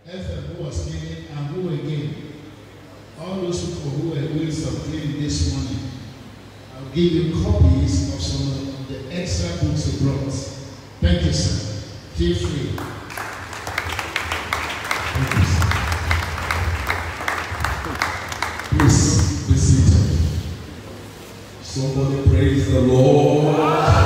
FM who was cleaning and who again? All those people who were doing some cleaning this morning. I'll give you copies of some of the extra books you brought. Thank you, sir. Feel free. Thank you, sir. Please be seated. Somebody praise the Lord.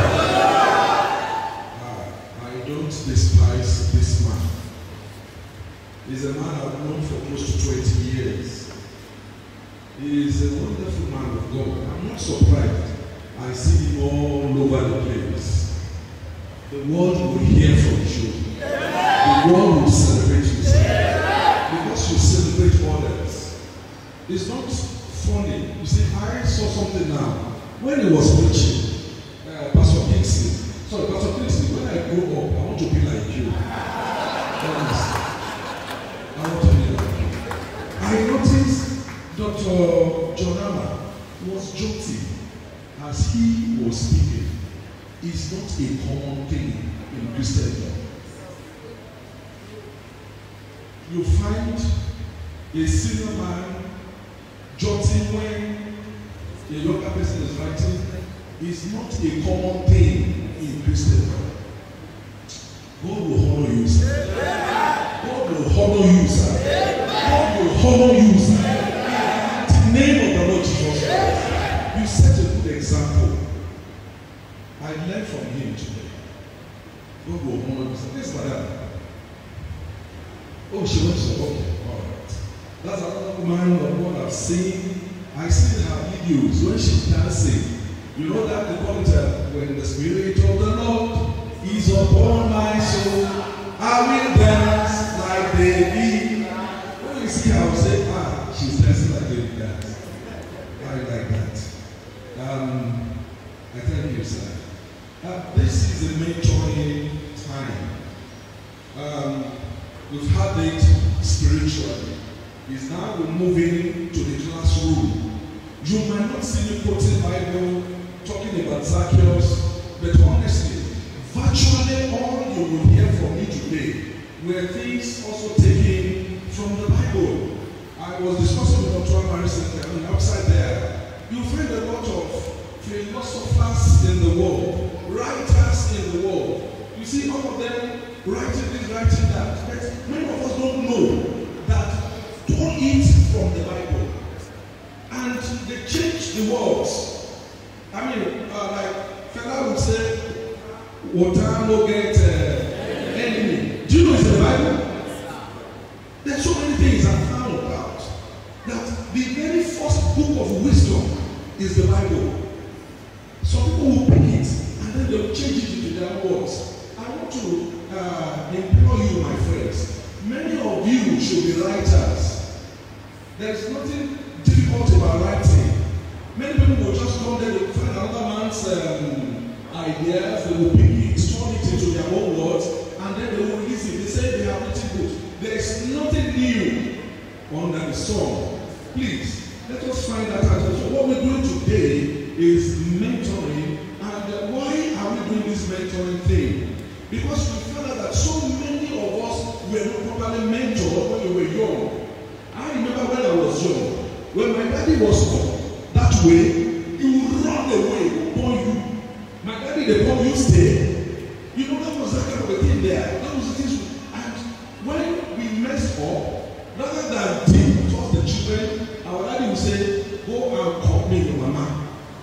I don't despise this man. He's a man I've known for close to 20 years. He is a wonderful man of God. I'm not surprised. I see him all over the place. The world will hear from you. The world will celebrate you. Because you celebrate others. It's not funny. You see, I saw something now. When he was preaching, Pastor Kingsley, when I grow up, I want to be like you. I want to be like you. I noticed Dr. Jonama was jolty as he was speaking. It's not a common thing in Christendom. You find a senior man jolting when a younger person is writing. Is not a common thing in Christendom. God will honor you, sir. God will honor you, sir. God will honor you, sir. In the name of the Lord Jesus Christ. You set a good example. I learned from him today. God will honor you, sir. This madam. Oh, she went to work. All right. That's another woman of God I've seen. I see her videos when she's dancing. You know that they call it when the Spirit of the Lord is upon my soul, I will dance like David. When you see her, I will say, she's dancing like David dance. I like that. I thank you, sir. This is a mentoring time. We've had it spiritually. It's now we're moving to the classroom. You might not see me quoting Bible, talking about Zacchaeus, but honestly, virtually all you will hear from me today were things also taken from the Bible. I was discussing with Dr. Marison outside there. You find a lot of philosophers in the world, writers in the world. You see all of them writing this, writing that. But many of us don't know that don't eat from the Bible. And they change the words. I mean, like Fela would say, water no get enemy. Do you know it's the Bible? There's so many things I found out that the very first book of wisdom is the Bible. Some people will pick it and then they'll change it into their words. I want to implore you, my friends. Many of you should be writers. There's nothing difficult about writing. Many people will just come there, they will find another man's ideas, they will pick it, turn it into their own words, and then they will release it. They say they have written books. There is nothing new under the sun. Please, let us find that out. So what we're doing today is mentoring. And why are we doing this mentoring thing? Because we found out that so many of us were not properly mentored when we were young. I remember when I was young, when my daddy was that way, he would run away upon you. My daddy, they call you stay. You know, that was that kind of a thing there. That was the thing. And when we messed up, rather than deal towards the children, our daddy would say, go and call me your mama.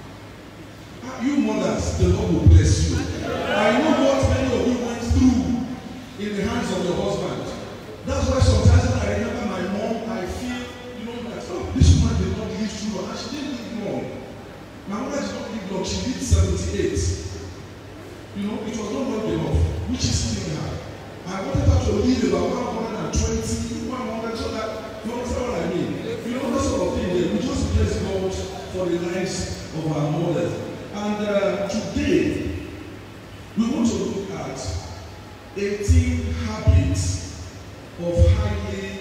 You mothers, the Lord will bless you. I know what many of you went through in the hands of your husband. That's why sometimes when I remember my mom, I feel, that, this woman did not live too long. And she didn't live long. My mother did not live long. She lived 78. It was not long enough, which is still her. I wanted her to live about 120, 100, so that, you understand what I mean? That sort of thing there. We just bless God for the lives of our mothers. And today, we want to look at 18 habits of highly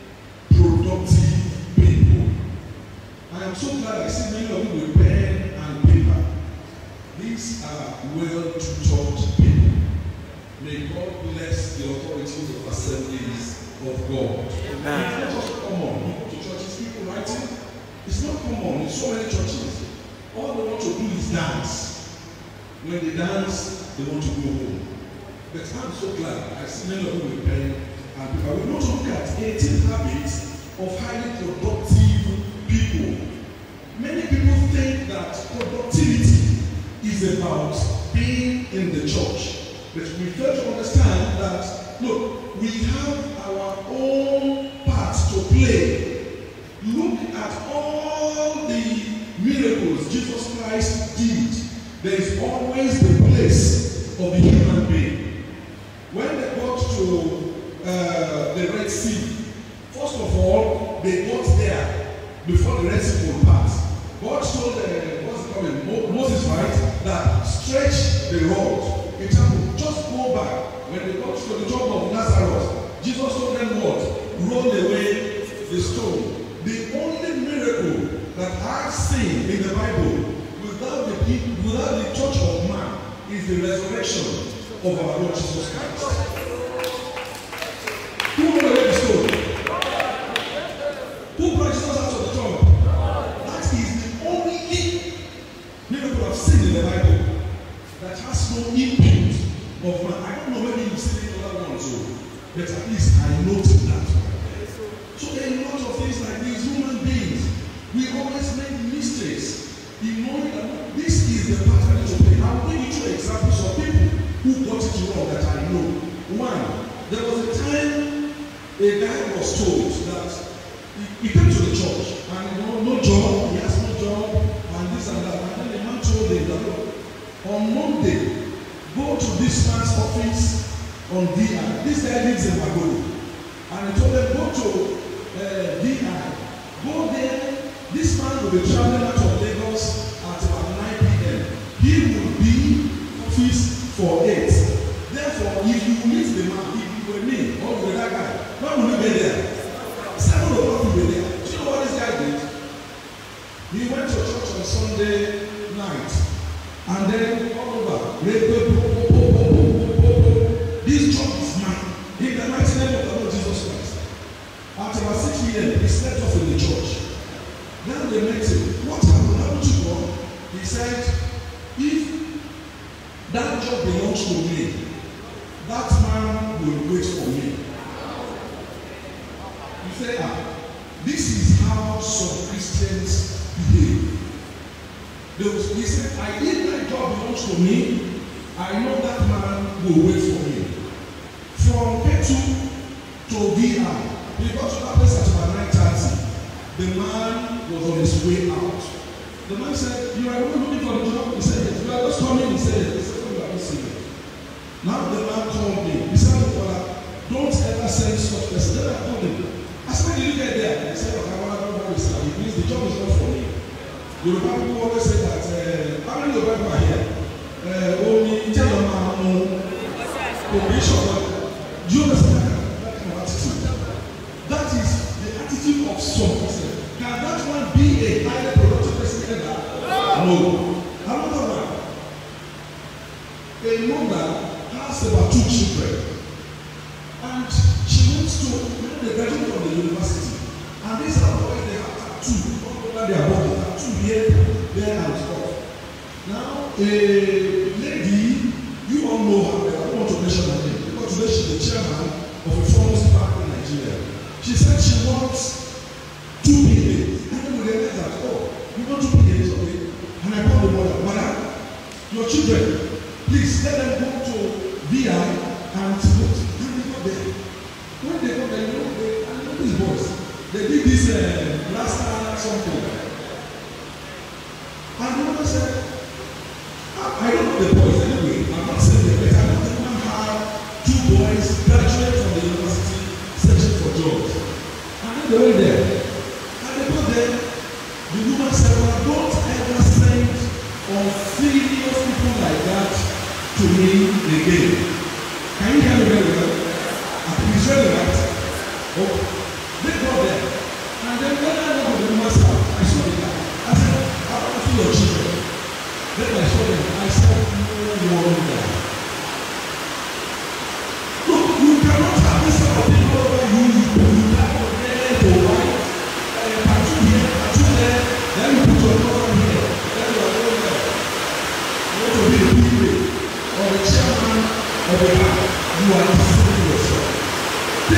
productive people. I am so glad I see many of you with pen and paper. These are well-taught people. May God bless the authorities of assemblies of God. Amen. It's not just common. You go to churches, people writing. It's not common in so many churches. All they want to do is dance. When they dance, they want to go home. But I'm so glad I see many of you with pen and people. We want to look at 18 habits of highly productive people. Many people think that productivity is about being in the church. But we fail to understand that, look, we have our own part to play. Look at all the miracles Jesus Christ did. There is always the place of the human being. When they got to the Red Sea, first of all, they got there before the Red Sea would pass. God told Moses, right, that stretch the rod. Example, just go back. When they got to the top of Nazareth, Jesus told them what? Roll away the stone. The only miracle that I've seen in the Bible without the touch of man is the resurrection of our Lord Jesus Christ. Who rolled away the stone? Who brought Jesus out of the tomb? That is the only miracle I've seen in the Bible that has no input of man. I don't know whether you've seen the other ones, but at least I noted that. So there are a lot of things like these. Human beings, we always make mistakes in knowing that this is the pattern to play. I'll bring you two examples of people who got it wrong that I know. One, there was a time a guy was told that he came to the church and no job, he has no job, and this and that. And then the man told him that on Monday, go to this man's office on DI. This guy lives in Magodi. And he told them, go to DI. Go there. This man will be traveling out of Lagos at about 9 p.m. He will be office for 8. Therefore, if you meet the man, if you were me or you were that guy, when will you get there? 7 o'clock you were there. Do you know what this guy did? He went to church on Sunday night. And then all over, this job is mine. In the mighty name of the Lord Jesus Christ. At about 6 p.m., he slept off in the church. Then they met him. What happened? How did you go? He said, if that job belongs to me, that man will wait for me. You say, this is how some Christians behave. He said, if my job belongs to me, I know that man will wait for me. From Ketu to VI, he got to that place at about 9:30. The man was on his way out. The man said, you are looking for the job? He said, yes. You are just coming? He said, yes. He said, you are not serious. Now the man called me. He said, Father, don't ever send such person. Then I told him, I said, when did you get there? He said, okay, I want to know what it means the job is not for me. Yoruba people always say that, how many Yoruba people are here? Only tell your man, do you understand that kind of attitude? That is the attitude of some person. Can that one be a highly productive person ever? No. Another one. A mother has about 2 children. And she wants to, they graduate from the university. And these are boys, they have tattoo all over their body, tattoo here, there, and stuff. Now, a lady, you all know her, I don't want to mention her name, because today she's the chairman of a pharmacy park in Nigeria. She said she wants 2 PAs. And then we realized that, you want 2 PAs, okay? And I called the mother, your children, please let them go to VI and vote. And they got there. When they got there, I know these boys. They did this last something. And the mother said, I don't know the boys anyway. I'm not saying that, but I know the woman had 2 boys graduate from the university searching for jobs. And then they went there. And they got there. The woman said, well, don't ever send unfilious people like that to me again. Can you hear me very well? It's very right. Oh, they got there. And then when I went to the woman's house, I saw the guy. I said, I want to see your children. Then I saw them. I said, no wonder. Look, you cannot have this sort of people over you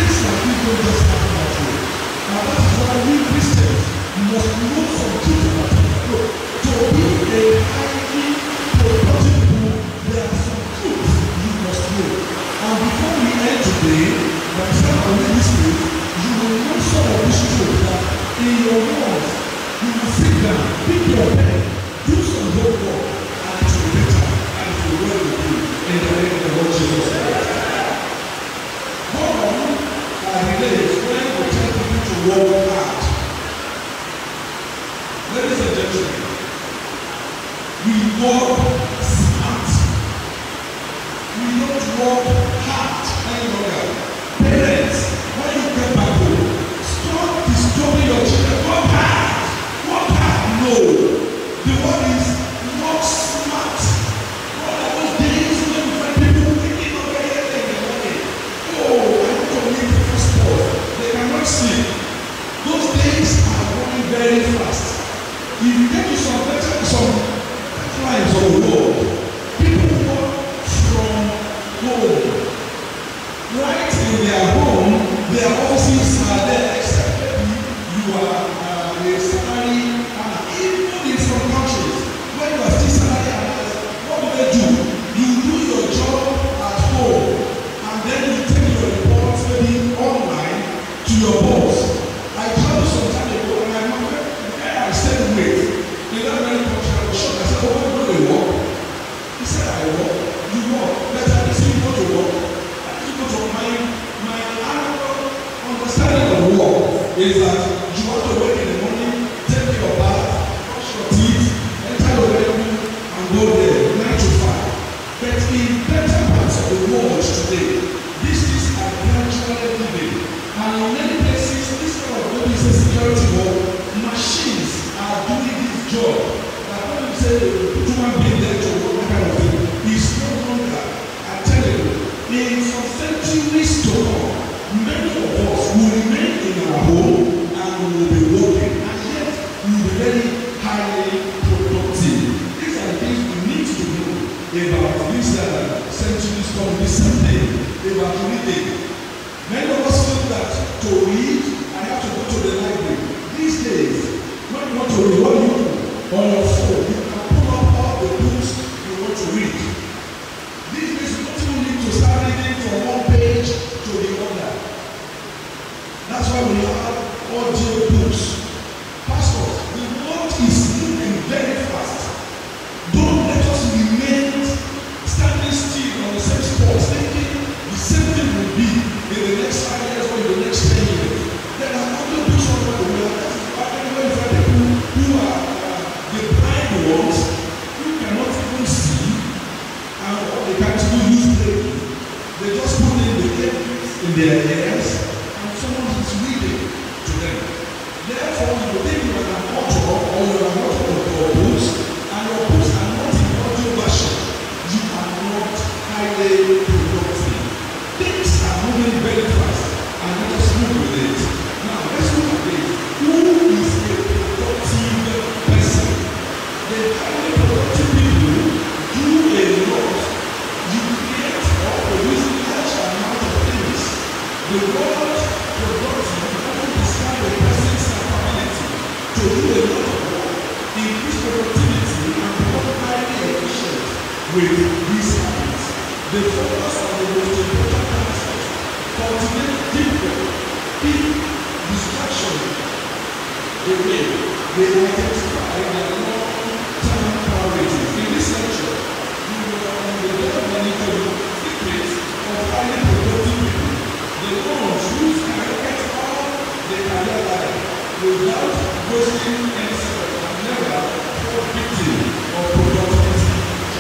things like this don't just happen that way. And that is why we Christians must know some truth about it. Look, to be a highly productive people, there are some truths you must know. And before we end today, by the time I read this page, you will know some of these truths that in your walls, you will sit down, pick your pen, do some homework, and it will be better, and it will well with you in the name of the Lord Jesus Christ. Gone are the days when we tell people to work hard. Ladies and gentlemen, we work smart. We don't work hard any longer. Parents, when you get back home, stop disturbing your children. Work hard. Work hard. No. The word is work smart. All of those days when you find people thinking of anything in the morning. Oh, I want to make the first call. They cannot sleep. Those days are going very fast. If you get to some clients of the world, people work from home. Right in their home, their offices are there, except maybe you are a salary earner. Even in some countries, when you are still salary earners, what do? You do your job at home, and then you take your reports maybe online to your boss. I told you some time ago, and I remember I said, wait, in that very country, I was shocked. I said, oh, where do you work? He said, I work. You work. Better than say you go to work. My annual understanding of work is that you want to wake in the morning, take your bath, brush your teeth, enter your bedroom, and go there 9 to 5. But in better parts of the world today, these things are gradually living. And in many places, this kind of maybe it's a security work, machines are doing this job. Like when you say human being there to work, that kind of thing, it's no longer. I tell you, in some centuries to come, many of us will remain in our home and will be working, and yet we will be very highly productive. These are the things we need to know about these centuries come. The same thing about reading. Many of us feel that to read, I have to go to the library. These days, when you want to read, what do you do? On your phone, you can pull up all the books you want to read. These days, you don't even need to start reading from one page to the other. That's why we have audio books. Pastors, the world is moving very fast. Don't let us remain standing still on the same spot, thinking the same thing will be in the next 5 years or in the next 10 years. There are audio books all over the world. Anywhere you find people who are the blind ones, who cannot even see, and they can't even use braille. They just put in the earpiece in their ears, and someone is reading to them. Therefore, you think you are an author or you are not of your books, and your books are not in audio version. You are not highly productive. Things are moving very fast, and let us move with it. Now, let's look at this. Who is a productive person? The highly productive people do a lot. You create or produce large amount of things. The word productive often describes a person's capability to do a lot of work, increase productivity, and become highly efficient with these habits. They focus on the most important aspects, cultivate deep work, keep distraction away. They identify their long-term priorities. In this lecture, we will delve into the secrets of highly productive people, the ones who can get all the career life without wasting any second and never fall victim of productivity.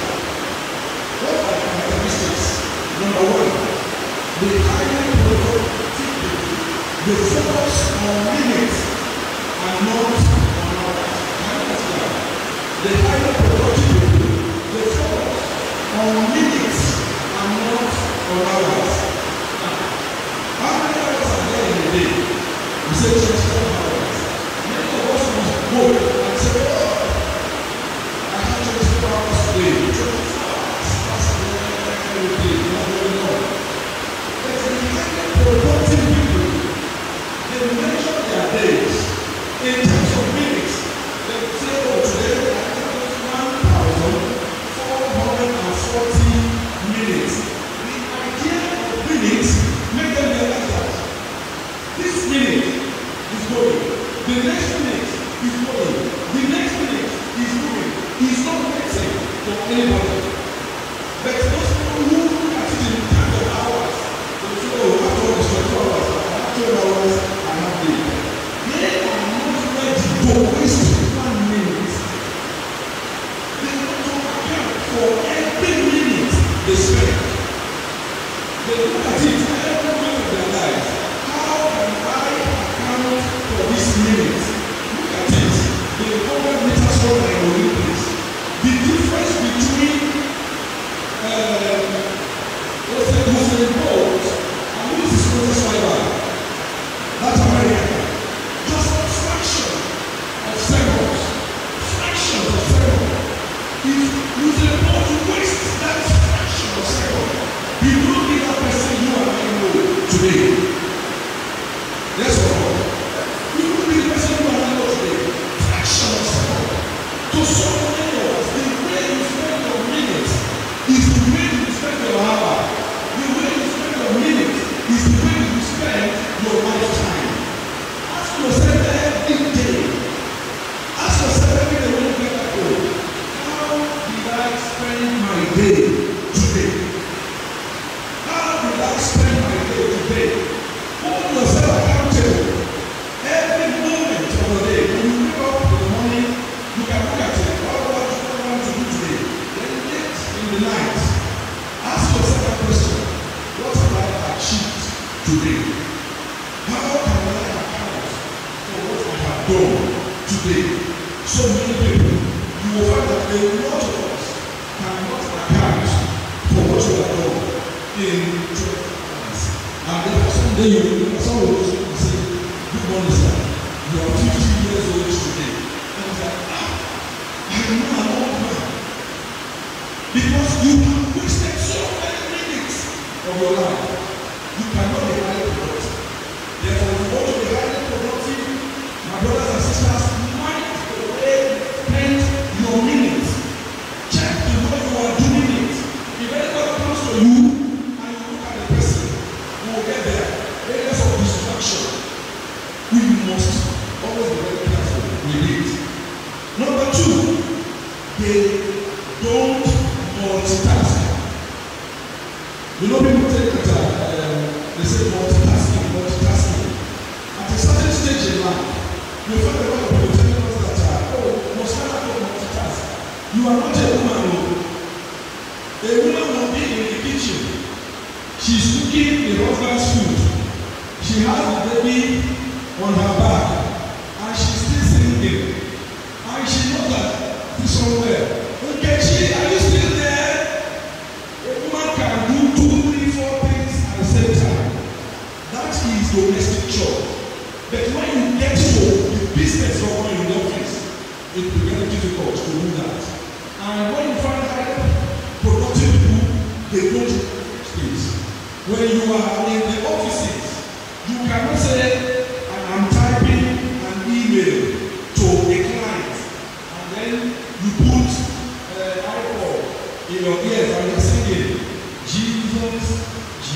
What are the characteristics? Number one, the highly productive people, they focus on limits and not on hours. The highly productive people, they focus on minutes and not on hours. How many hours are there in a day? We say 24 hours. Many of us must go and say, oh, I have 24 hours a day. 24 hours. That's every day. That's very long. But the highly productive people, This minute is going. The next minute is going. The next minute is moving. He's not waiting for anybody. But those people who look at it in terms of hours, they say, oh, after all this 24 hours, after 12 hours, I have day. They are not ready to waste 1 minute. They want to account for every minute they spend. They look at it every moment of their lives. How can I account for this minute? Look at it. The government meters for my Olympics. The difference between Muslim Bolt and who is the smallest fiber? That's America. Just a fraction of seconds. Fraction of seconds. If Muslim Bolt wastes that fraction of seconds, he will be that person you and I know today. Yes or no? You will be the person you and I know today. Fraction of seconds. To so many of us, the way you spend your minutes is the way you spend your hour. The way you spend your minutes is the way you spend your lifetime. Ask yourself every day. Ask yourself every day when you get back home. How did I spend my day today? How did I spend my day today? Hold yourself accountable. Every moment of the day, when you wake up in the morning, you can look at it. What do I want to do today? Then late in the night, ask yourself a question. What have I achieved today? How can I account for what I have done today? So many people, you will find that a lot of us cannot account for what you have done in 12 hours. And then someday you will say, good morning, sir. You are 50 years old today. And it's like, I know an old man. Because you have wasted so many minutes of your life. You cannot be highly productive. Therefore, if you want to be highly productive, my brothers and sisters, mind the way you spend your minutes. Check the way you are doing it. If anybody comes to you and you look at the person who will get there, areas of distraction, we must always be very careful with it. Number 2, they don't multitask. You know, people take that they say multitasking. At a certain stage in life, you find a lot of people telling us that, oh, must not multitask. You are not a woman. A woman will be in the kitchen. She's cooking the husband's food. She has the baby on her back, and she's still singing. And she knows that he's somewhere. Okay, are you still there? A woman can do 2, 3, 4 things at the same time. That is domestic job. But when you get to the business of in the office, it will be very difficult to do that. And when you find out productive people, they don't do things. When you are in the offices, you cannot say, I'm typing an email to a client, and then you put iPod in your ears and you're singing, Jesus,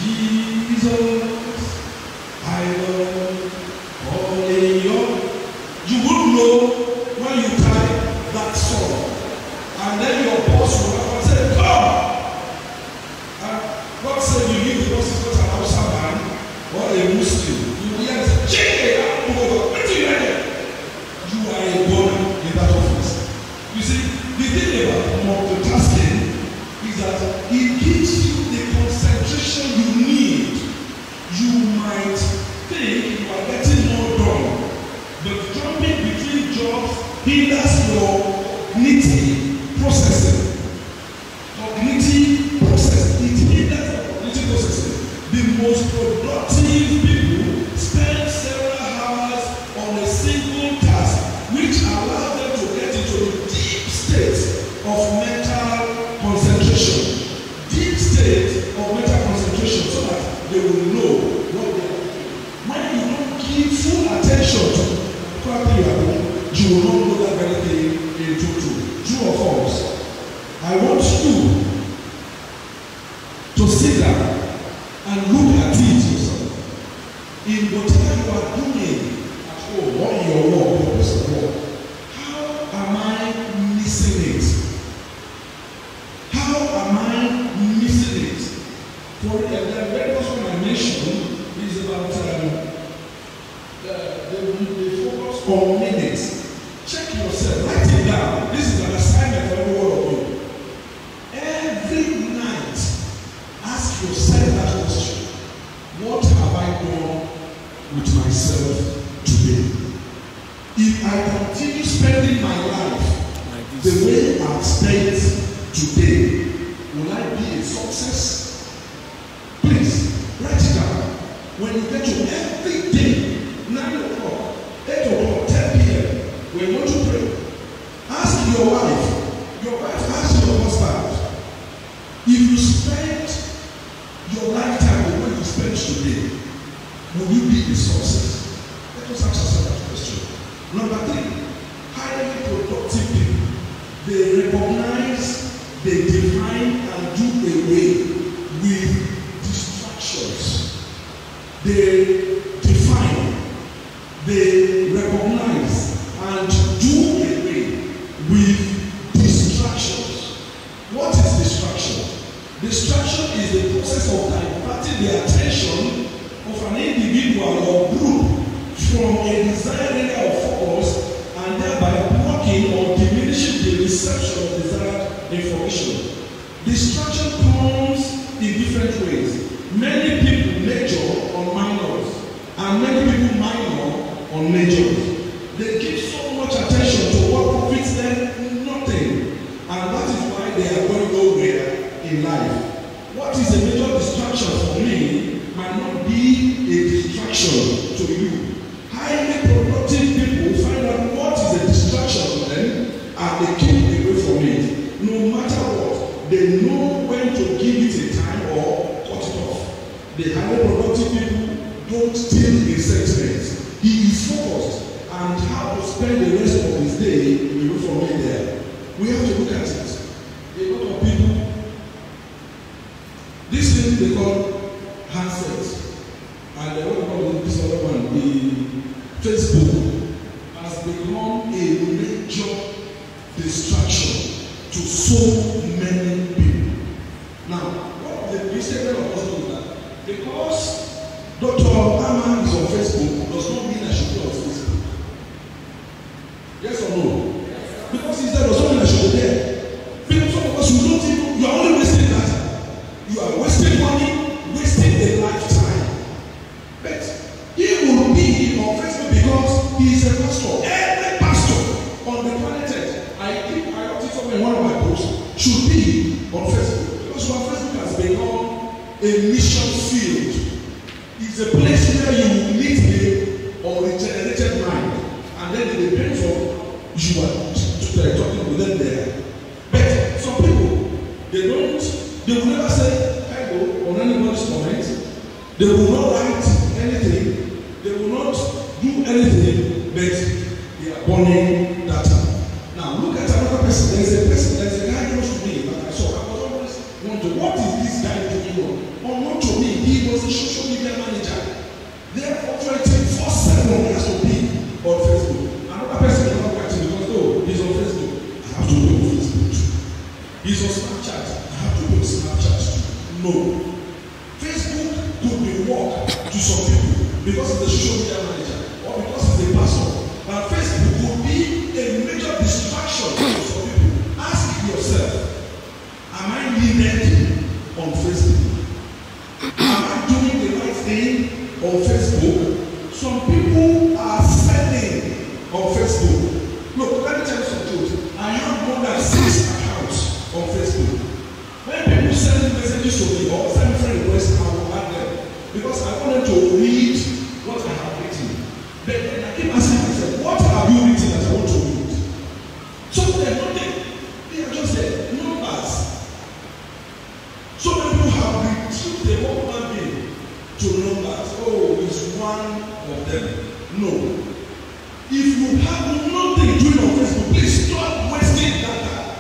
Jesus, I love calling you. You won't know when you type that song, and then your boss will have to say, come! And God said you leave the boss is not an Hausa man or a Muslim. You will hear say, Chike, what do you hear? You are a born in that office. You see, the thing about multitasking is that it gives you the concentration you need. You might think you are getting more done, but jumping between jobs hinders your cognitive processing. Cognitive processing. It hinders your cognitive processing. The most productive people spend several hours on a single task, which allows them to get into a deep state of mental concentration. Deep state of mental concentration, so that they will know what they are doing. When you don't give full attention to what you are doing, you will not know that very thing in total. True or false? I want you to sit down and look at it yourself. In whatever whatever you are doing at home or in your work, your place of work, how am I missing it? How am I missing it? For the very first one I mentioned is about the focus on minutes. Check yourself, write it down. This is an assignment for every one of you. Every night, ask yourself that question. What have I done with myself today? If I continue spending my life the way I've spent today, will I be a success? Please, write it down. When you get to every day, 9 o'clock, 8 o'clock, 10 p.m., when you want to pray, ask your wife, ask your husband, if you spend your lifetime the way you spend today, will you be a success? Let us ask ourselves that question. Number 3, highly productive people. They recognize, they define, and do away with distractions. They define, they recognize, and do away with distractions. What is distraction? Distraction is the process of diverting the attention of an individual or group from a desired area of focus and thereby blocking or diminishing the reception of desired information. Distraction comes in different ways. Many people major on minors and many people minor on majors. They give so much attention to what profits them nothing, and that is why they are going nowhere in life. What is a major distraction for me might not be a distraction to you. Highly productive people find out what is a distraction to them and they keep away from it. No matter what, they know when to give it a time or cut it off. The highly productive people don't deal in sentiments. He is focused and how to spend the rest of his day away from it there. We have to look at it. A lot of people, this thing they call handsets, and what about this other one, the Facebook, has become a major distraction to so many people. Now, what the mistake of us do that? Because Dr. Ama is on Facebook does not mean I should be on Facebook. Yes or no? Yes. Because he's there does not mean I should be there. Because some of us who don't even, you are only wasting data. You are wasting money, wasting a lifetime. But he will be on Facebook because he is a pastor. Every pastor on the planet, I wrote it somewhere in one of my posts, should be on Facebook. Because Facebook has become a mission field. It's a place where you meet the regenerated mind, and then it depends on you are talking to them there. But some people, they will never say hello on anybody's comment. They will not write anything. They will not do anything, but they are burning data. Now look at another person. There's a guy close to me that I saw. I was always wondering, what is this guy doing? Unknown to me, he was a social media manager. Therefore, 24/7 he has to be on Facebook. Another person will not catch him because he's on Facebook. I have to be on Facebook too. He's on Snapchat. I have to be on Snapchat too. No. Facebook could be work to some people because he's a social media manager or because he's a pastor. But Facebook could be a major distraction to some people. Ask yourself, am I needed on Facebook? Am I doing the right thing on Facebook? Some people are selling on Facebook. Look, let me tell you some truth. I have more than 6 accounts on Facebook. When people send messages to me or send friend requests, I will add them because I want them to read what I have written. But then I keep asking myself, what have you written that I want to read? So they're nothing. They are just there, numbers. So many people have reduced the whole human being to numbers. Oh, it's one of them. No. If you have nothing doing on Facebook, please stop wasting data.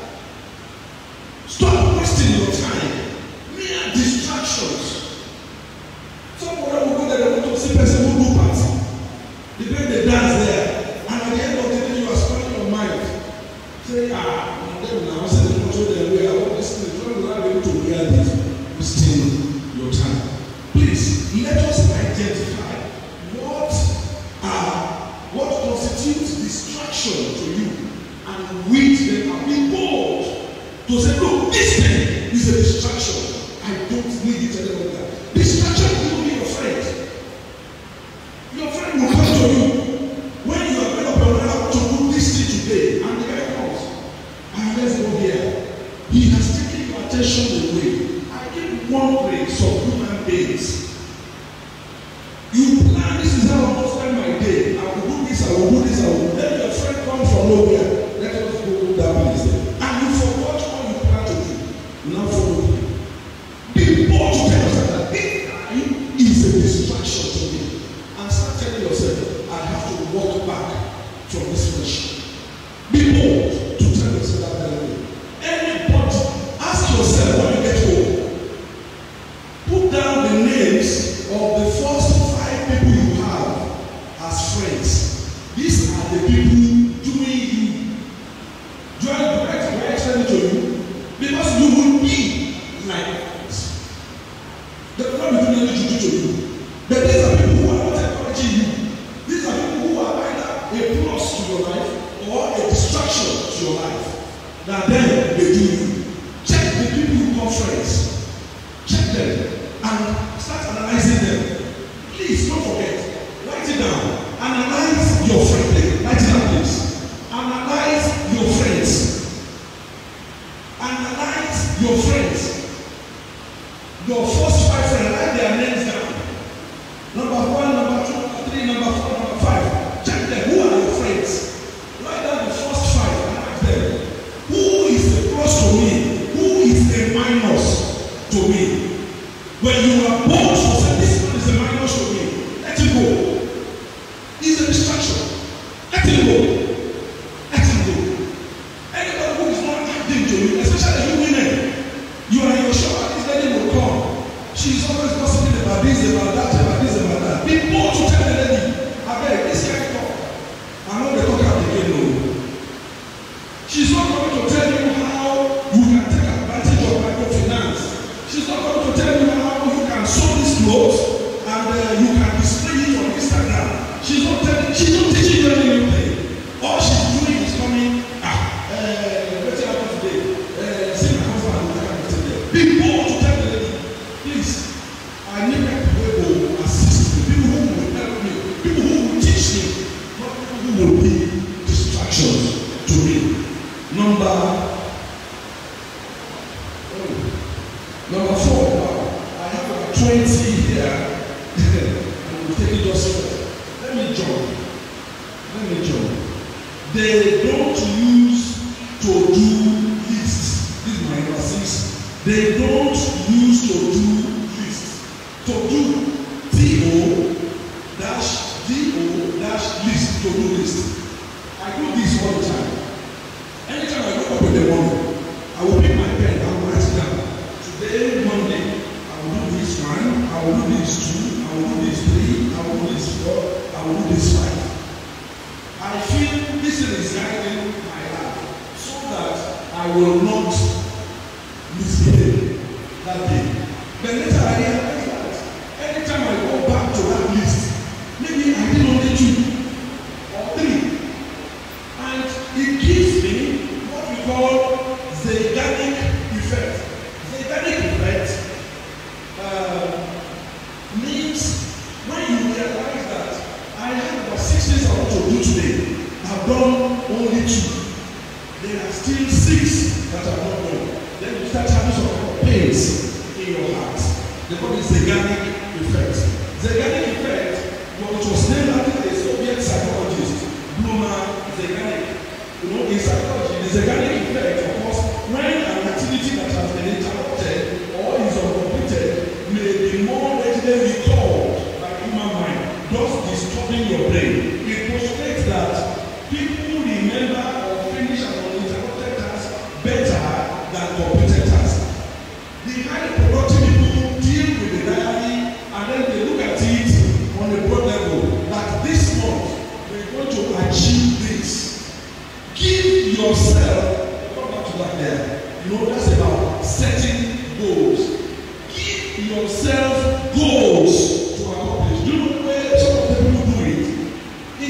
Stop wasting your time. Mere distractions. Some of them will go there, they want to see person who do party. constitute distraction to you, and with them are being bold to say, look, this thing is a distraction. I don't need it any longer. Distraction will be your friend. Your friend will come to you when you are made up your mind to do this thing today, and the guy comes, and let's go here. He has taken your attention away. I give one grace of human beings. You plan, this is how I will spend my day. I will do this, I will do this, I will. Then your friend comes from nowhere. Let us go that place. And you forgot what you plan to do. You now follow him. Be bold to tell yourself that this guy is a distraction to me. And start telling yourself, I have to walk back from this flesh. Be bold to tell yourself that very way. Anybody, ask yourself when you get home. Put down the names of the first 5 people you have as friends. These are the people doing you. Do I explain it to you? Because you will be like friends. They will not be doing anything to you. But these are people who are not encouraging you. These are people who are either a plus to your life or a distraction to your life. That then they do you. Check the people who call friends. Check them and start analyzing them. Please don't forget. Write it down. Analyze your friends. Write it down, please. Analyze your friends. Analyze your friends. Your first 5 friends, write their names down. Number 1, number 2, number 3, number 4, number 5. Check them. Who are your friends? Write down the first 5 and ask them. Who is a plus to me? Who is a minus to me? When you are bold to say this one is a minus to me, let him go. He's a distraction. Let him go. Let him go. Anybody who is not acting to you, especially you women, you are in your shop and this lady will come. She's always gossiping about this, about that, about this, about that. Be bold to tell the lady, I beg, this guy talk. I know they talk out again, no. She's not going to tell you how you can take advantage of microfinance. She's not going to tell you how you can sew this clothes and you can display it on Instagram. She's not teaching you anything. All she's doing is coming, what's happening today? See my husband, what happened today? Be bold to tell the lady, please, I need people who will assist me, people who will help me, people who will teach me, not people who will be distractions to me. Number 4. I have about 20 here. And we'll take it just first. Let me jump. They don't use to do lists. This is my number 6. They don't use to do lists. To do list, to do list. I do this all the time. Anytime I wake up in the morning, I will pick my pen, I will write it down. Today, Monday, I will do this 1, I will do this 2, I will do this 3, I will do this 4, I will do this 5. I feel this is guiding my life so that I will not misbehave that day. Then later I realize that anytime I go back to that list, maybe I did only 2 or 3. And it gives me what we call Zeigarnik effect. Zeigarnik effect means when you realize that I have about 6 things I want to do today, I've done only 2. There are still 6 that are not done. Then you start having some pains in your heart. They call it Zeigarnik effect. Zeigarnik effect, it was named after a Soviet psychologist, Bluma Zeigarnik. You know, in psychology, the Zeigarnik effect, of course, when an activity that has been interrupted or is uncompleted may be more readily recalled by the human mind, thus disturbing your brain. It postulates that people remember or finish an uninterrupted task better than completed tasks. The highly productive people deal with the diary and then they look at it on a broad level, that this month we're going to achieve this. Give yourself, come back to that there. You know, that's about setting goals. Give yourself goals to accomplish. Do you know where some of the people do it?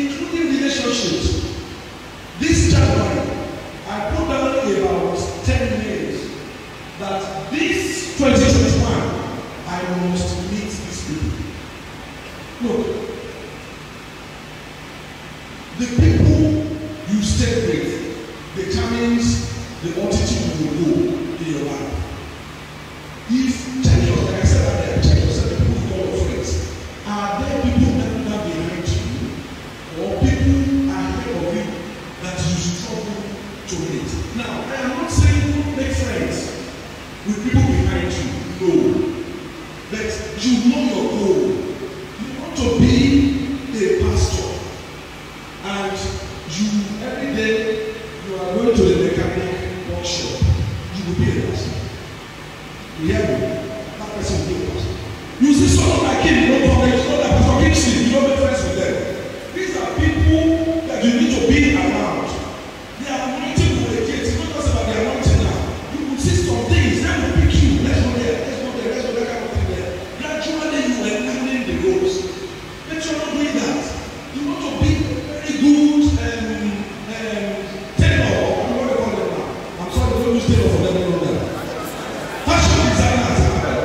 The people you stay with determines the altitude you will go in your life. If check yourself, like I said earlier, check yourself, the people you call your friends. Are there people that are behind you, or people ahead of you that you struggle to meet? Now, I am not saying don't make friends with people behind you. No. But you know your goal. You want to be a pastor, and you every day you are going to the mechanic workshop. You will be a pastor. You hear me? That person will be a pastor. You see someone like him, you don't forget, you know that Pastor Kingsley, you don't make friends with them. These are people that you need to be around. They are anointing for the kids. It's not just about the anointing now. You will see some things, they will pick you. Let's go there, let's go there, let's go there, kind of thing there. Gradually you are learning the ropes. But you're not doing that. You want to be very good tailor, I don't know what they call them now. I'm sorry, don't use tailor for them, I don't know that. Fashion designers,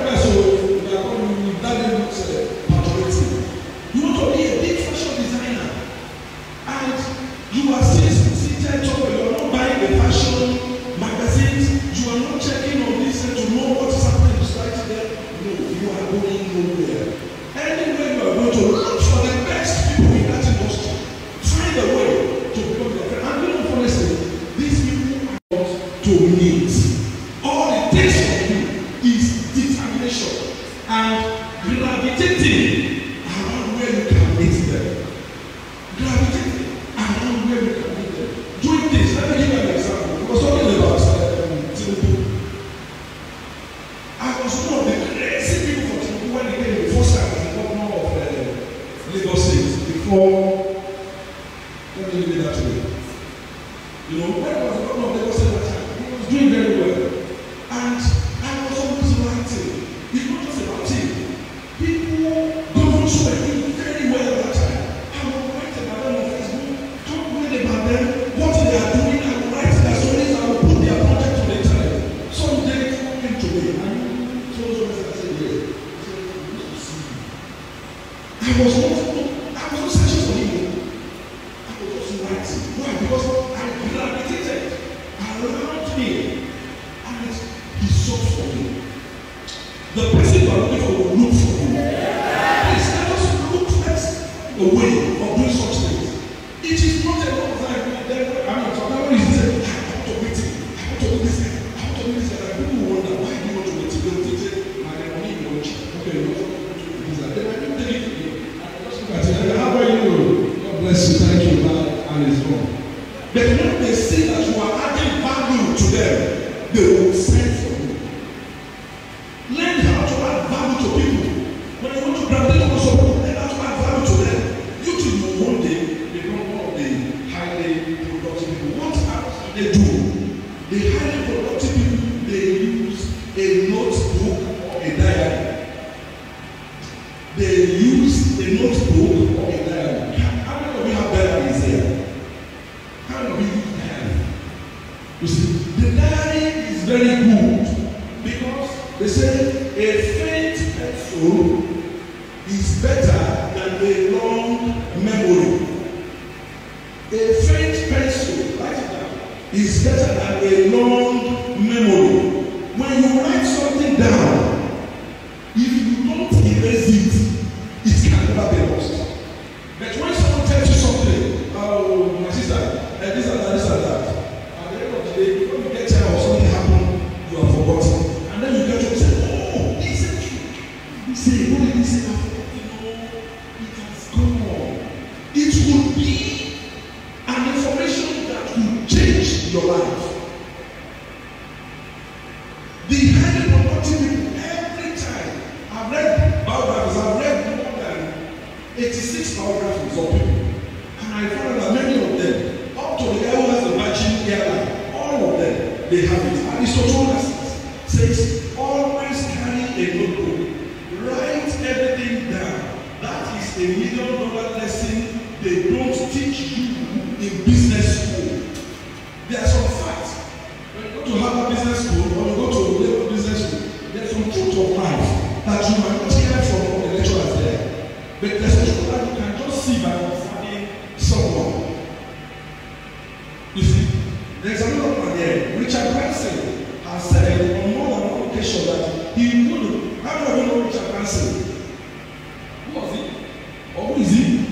you want to be a big fashion designer, and you are still seated somewhere. You are not buying the fashion magazines. You are not checking on this to know what is happening in society there. No, you are going nowhere. Anywhere you are going to look for the best people in that industry. Find a way to become their friend. And you know, honestly, these people are not to meet. All it takes from you is determination and gravitating around where you can meet them. Gravitating around where you can meet them. Doing this, let me give you an example. I was talking about Tinubu. I was one of the crazy people for Tinubu when he came the first time as the governor of Lagos State. Before, let me leave it that way. You know, when I was the governor of Lagos State that time, he was doing very well. And I was always writing. It's not just about him. People don't show me very well at that time. I will write about them on Facebook, talk well about them, what they are doing, I will write their stories, I will put their project on the internet. Someday people came to me and so I said, yes. I was not searching for him. I was just writing. Why? Because I gravitated around him and he sought for me. The person you are looking for will look for you. Please let us look at a way of doing such things. It is not a long time. Sometimes you say, I want to meet him. I want to do this. I want to do this. And people wonder, why do you want to meet him? They will say, my money in your cheek. Okay, you want to do this. They might not take it to you. I just look at it. How about you? God bless you. Thank you. And it's wrong. But when they see that you are adding value to them, they will send for you. Learn how to add value to people. When you want to gravitate to someone, learn how to add value to them. You too will one day become one of the highly productive people. What else do they do? The highly productive people, they use a notebook or a diary. They use a notebook or a diary. How many of you have diaries here? How many of you use diary? You see, the diary is very good because they say a faint pencil is better than a long memory. A faint pencil, write it down, is better than a long memory. When you write something down, if you don't erase it can never be lost. But when someone tells you something, oh, my sister, this and that, this and that, at the end of the day, before you get tired of something happen, you have forgotten. And then you get to say, oh, he said true. He said, what did he say? I forgot. It has gone. It would be an information that could change your life. The highly productive people, every time, I've read biographies, I've read more than 86 biographies of people. And I found that many of them, up to the guy who has the Virgin airline, all of them, they have it. Aristotle says, always carry a notebook. Write everything down. That is $1 million lesson they don't teach you in business school. There are some facts. When you go to Harvard Business School or you go to Lagos Business School, there's some truth of life that you might not hear from the lecturers there. But there's a truth that you can just see by observing someone. said on more than one occasion that he would. How do I know Richard Branson? Who was he? Or who is he?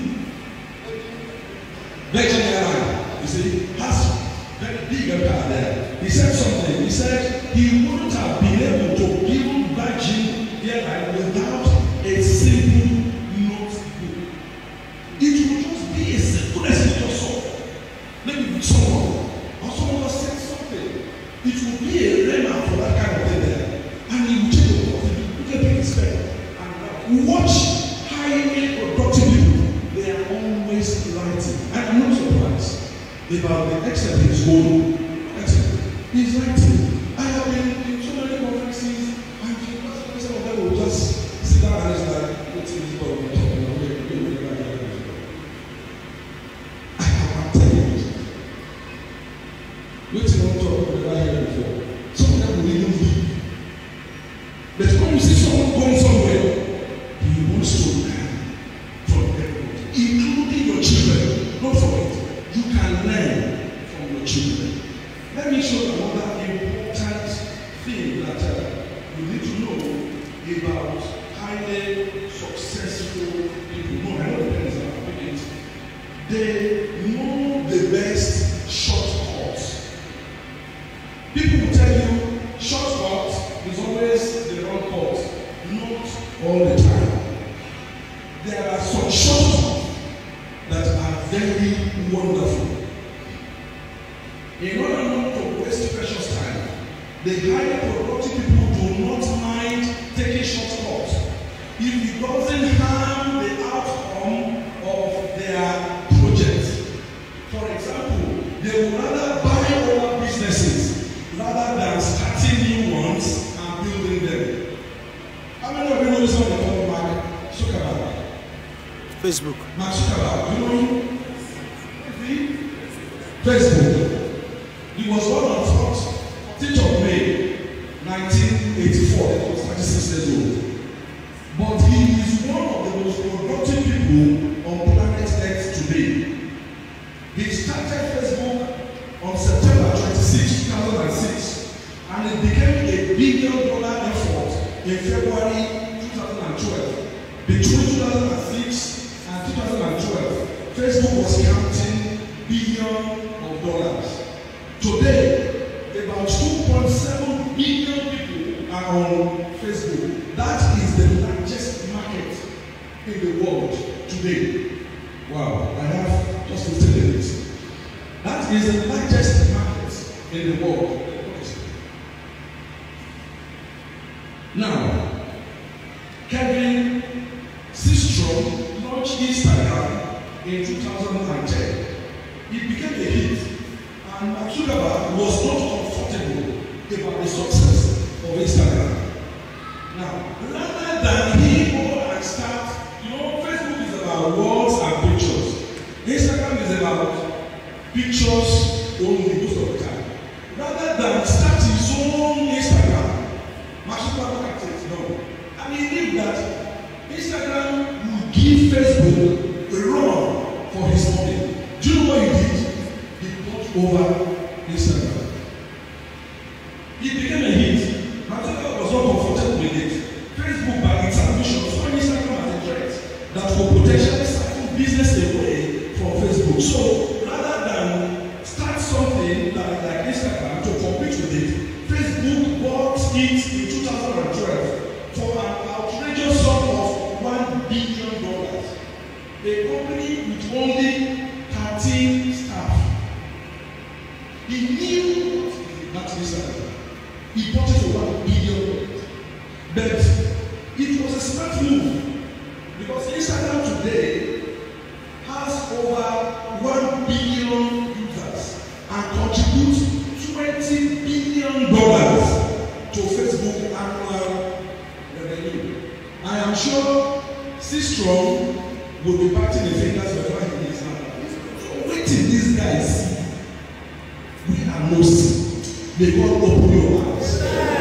Benjamin Arai. You see, has very big empire there. He said something. He said he wouldn't have been able to give Virgin Airline without a simple notebook. It would just be a simple executor song. Maybe someone or someone just said something. It would be a rema for that kind of thing there. And he would take the water, look at the respect. And watch highly productive people. They are always writing. And I'm not surprised about the extent he's going. He's writing. I have been in so many conferences, and some of them will just sit down and it's like, what's this about? I have attended. Waiting on top of the right here before. Some of them will even leave. But when you see someone going somewhere, he wants to learn from everybody, including your children. Don't forget, you can learn from your children. Let me show you another important thing that you need to know about highly successful people. No, I know the parents are doing it. They know the best shortcuts. People will tell you shortcut is always the wrong cut. Not all the time. There are some shortcuts that are very wonderful. In order not to waste precious time, the highly productive people do not mind taking shortcuts if it doesn't harm the outcome of their project. For example, they would rather buy other businesses rather than starting new ones and building them. How many of you know this one they call Mark Zuckerberg? Facebook. Mark Zuckerberg, you know him? Facebook. He was born on 14th of May, 1984. He was 36 years old. But he is one of the most productive people on planet Earth today. He started Facebook on September 26, 2006, and it became a $1 billion effort in February 2012. Between 2006 and 2012, Facebook was counting billions of dollars. Today, about 2.7 billion people are on Facebook. That is the largest market in the world today. Wow, I have just 15 minutes. That is the largest market in the world. Now, Kevin Systrom launched Instagram in 2010. It became a hit. And Mark Zuckerberg was not comfortable about the success of Instagram. Now, rather than he go and start, Facebook is about words and pictures. Instagram is about pictures only most of the time. Rather than start his own Instagram, Mark Zuckerberg said no. And he knew that Instagram would give Facebook a run for his money. Do you know what he did? Over Instagram. It became a hit. Mark was not comfortable with it. Facebook, by its ambition, saw Instagram as a threat that could potentially start business away from Facebook. So rather than start something like Instagram to compete with it, Facebook bought it in 2012 for an outrageous sum of $1 billion. A company with only 13 staff. He knew that Instagram. He bought it for $1 billion. But it was a smart move because Instagram today has over 1 billion users and contributes $20 billion to Facebook annual revenue. I am sure Systrom will be biting the fingers wherever he is now. So wait till these guys see. We are no sin. May God open your eyes.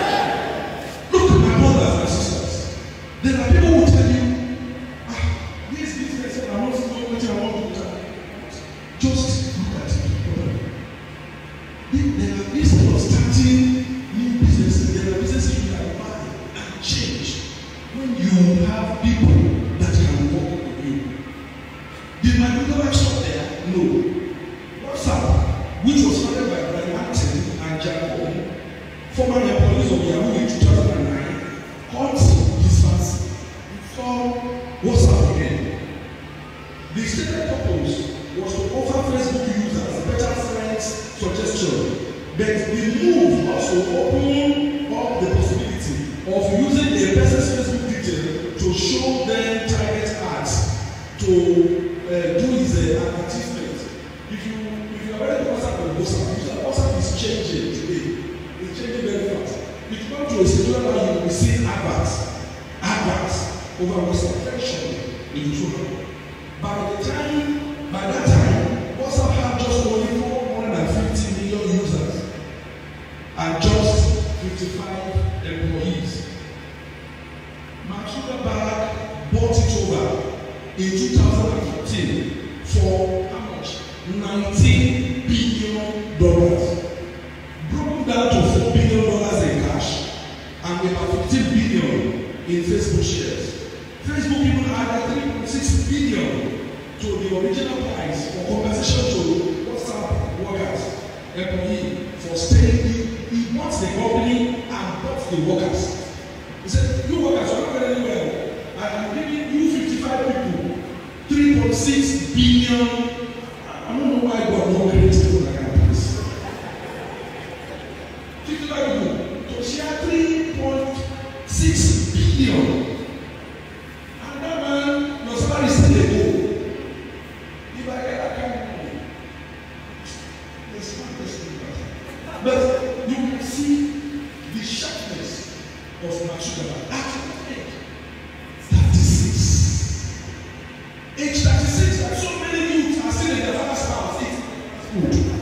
Look at my brothers and sisters. There are people who will tell you, this business, I want to do what I want to do. Just look at it. There are people starting new business No. WhatsApp, which was started by Brian Acton and Jack Home, former employees of Yahoo in 2009, caught his fancy before WhatsApp again. The stated purpose was to offer Facebook users better friends suggestion, but the move also opened up the possibility of using a person's Facebook detail to show them target ads to do his advertisement. If you are already WhatsApp or WhatsApp is changing today. It's changing very fast. If you come to a situation where you will see adverts over WhatsApp, very shortly, it will show up. By that time, WhatsApp had just only 450 million users and just 55 employees. Mark Zuckerberg bought it over in 2015 for how much? $19 billion. Broken down to $4 billion in cash and about $15 billion in Facebook shares. Facebook even added $3.6 billion to the original price for compensation to WhatsApp workers, employees, for staying. He bought the company and bought the workers. He said, you workers are not very well. I am giving you 55 people, 3.6 billion. I don't know why God not creates people like that. 55 people to share 3.6 billion. And that man, your salary is still a goal. If I get that kind of money, there's one person. But you can see the sharpness of Mark Zuckerberg. Age 36, and so many youths are still in their father's house eating food.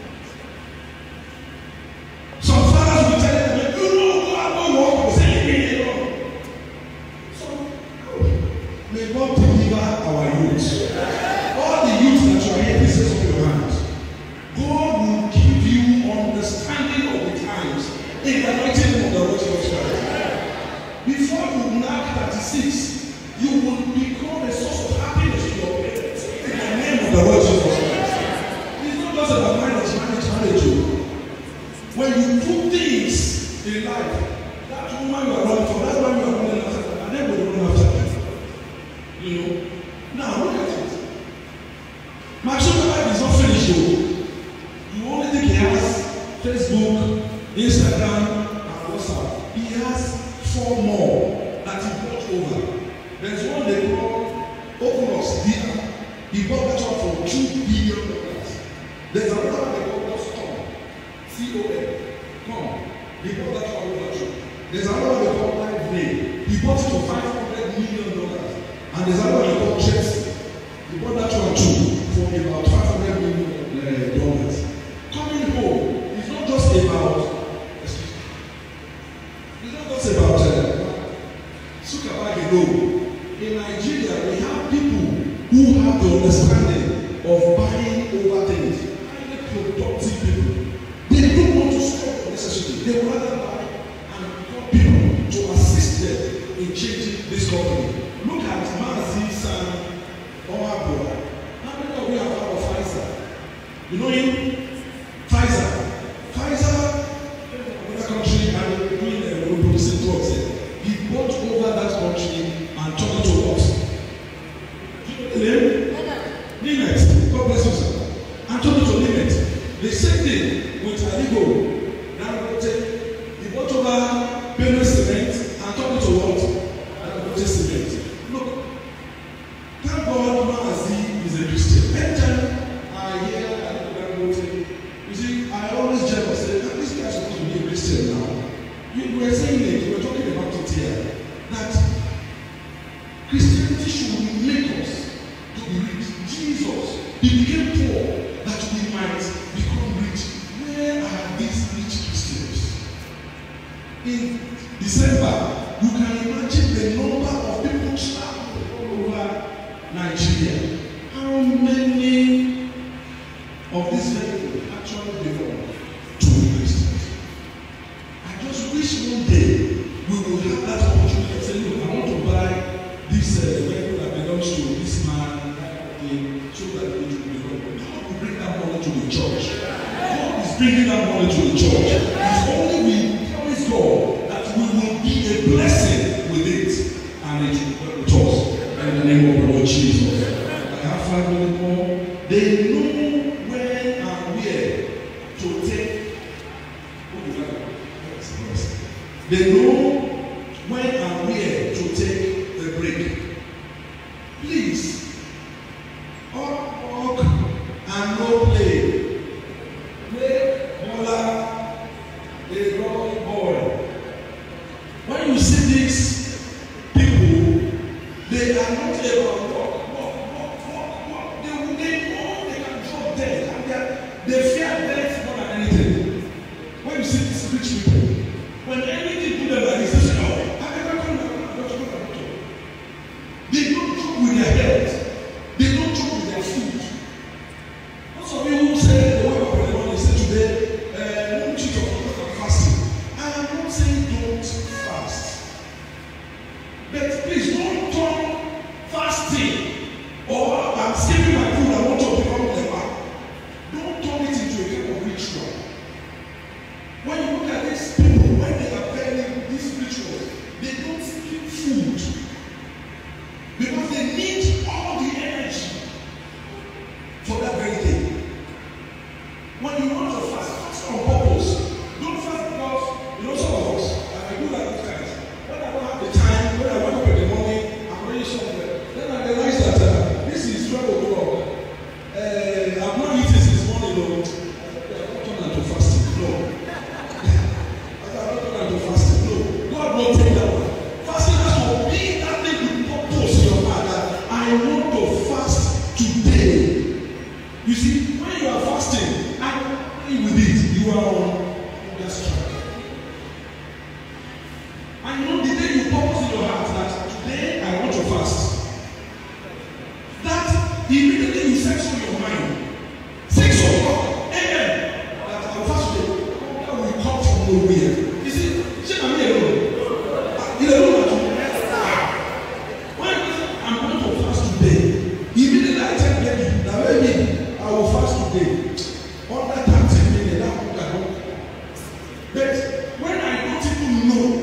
Some fathers will tell them, you know, go and go work, say anything alone. So, may God deliver our youth. All the youth that you are here, please raise up your hands. God will give you understanding of the times in the mighty name of the Lord Jesus Christ. Before you knock 36, you will become a source of happiness to your parents in the name of the Lord Jesus Christ. It's not just about marriage. When you do things in life, that woman you are running for, that man you are running after, and then will run after you. You know? Now look at it. Mark Zuckerberg is not finished though. You only think he has Facebook, Instagram, and WhatsApp. He has 4 more that he brought over. There's one they call Oculus VR. He bought that one for $2 billion. There's another one they call Coscom. C-O-M. He bought that one over $2. There's another one they call LiveName. He bought it for $500 million. And there's another one they call Chelsea. He bought that one too for about $500 million. Coming home, it's not just about Zuckerberg alone. In Nigeria, we have people who have the understanding of buying over things. Highly productive people. They don't want to stop necessarily. They would rather buy and become people to assist them in changing this company. Look at Mazi San Ohabua. How many of you have heard of Pfizer? You know him? Pfizer, another country, and doing producing drugs. He bought over that country and turned it to what? Do you know the name? Nimet. God bless you, sir. And turned it to Nimet. The same thing with Aligo. Now, he bought over Benue Cement and turned it to what? Dangote Cement. Look, thank God Mazi is a Christian. Anytime I hear Dangote, you see, I always jealous. This guy is supposed to be a Christian now. We were saying it, we were talking about it here, that Christianity should make us to be rich. Jesus, he became poor that we might become rich. Where are these rich Christians? In December, you can imagine the number of people traveling all over Nigeria. How many of these people actually belong to Christians? I just wish one day we will have that opportunity to say, look, I want to buy this vehicle that belongs to this man, so that it will belong. God will bring that money to the church. God is bringing that money to the church. It's only we promise God that we will be a blessing with it, and it will work with us. In the name of the Lord Jesus. I have 5 minutes more. They know when and where to take. They know when and where to take a break. Please, all work and no play. Play baller, a rugby boy. When you see these people, they are not able to walk. They know they can drop dead, and they fear death more than anything. When you see these rich people, when anything to them like this, they say, "Oh, I never come down." They don't joke with their health. They don't joke with their food. Most of you who say the wake up in the morning say today, don't cheat on fasting. I am not saying don't fast, but please don't turn fasting or I'm skipping my food. I want to become a man. Don't turn it into a kind of ritual. When you look at these people, when they are praying these rituals, they don't skip food because they need all the energy for that very day. When you want to fast, fast on purpose. Don't fast because some of us, I do like these guys. When I don't have the time, when I wake up in the morning, I'm ready somewhere. Then I realize that this is 12 o'clock. I'm not eating since morning, though. I'm not turning to fasting. No. God won't take that one. Fasting has to be that thing with purpose in your heart that I want to fast today. You see, when you are fasting, I agree with it. You are on that track. And you know the day you purpose in your heart that today I want to fast. That immediately you set on your mind. 6 o'clock a.m. that I will fast today. That will come from nowhere. You see, I'm here alone. You don't know what to do. When I'm going to fast today, immediately I tell baby that maybe I will fast today. All that 30 minutes, that would have worked. But when I don't even know,